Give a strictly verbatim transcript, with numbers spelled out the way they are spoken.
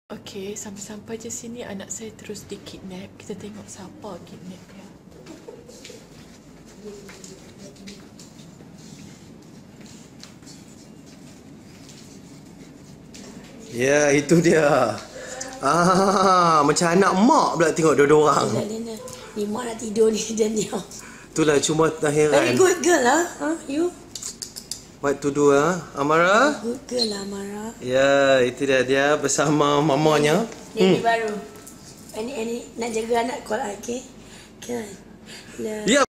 Okey, sampai-sampai je sini anak saya terus di-kidnap. Kita tengok siapa kidnap dia. Ya, itu dia. Ah, macam anak mak pula tengok dua-dua orang. Ni mak nak tidur ni dan dia. Itulah cuma tak heran. Very good girl lah. Huh? You? What to do ah, Amara? Good girl lah, Amara. Ya, itu dia dia bersama mamanya. Baby hmm. baru. Ini ini nak jaga anak kau lah, okey? Kan? Ya.